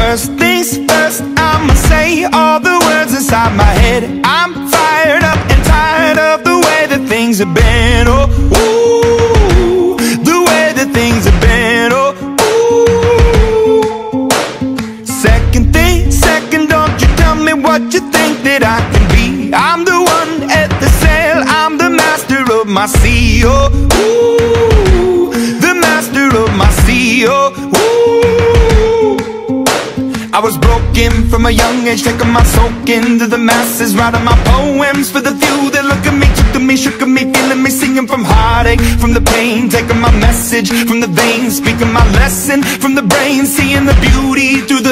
First things first, I'ma say all the words inside my head. I'm fired up and tired of the way that things have been. Oh, ooh, the way that things have been. Oh, ooh. Second thing, second, don't you tell me what you think that I can be. I'm the one at the sail, I'm the master of my sea. Oh, ooh, the master of my sea. Oh, ooh. I was broken from a young age, taking my soak into the masses, writing my poems for the few that look at me, took to me, shook at me, feeling me, singing from heartache, from the pain, taking my message from the veins, speaking my lesson from the brain, seeing the beauty through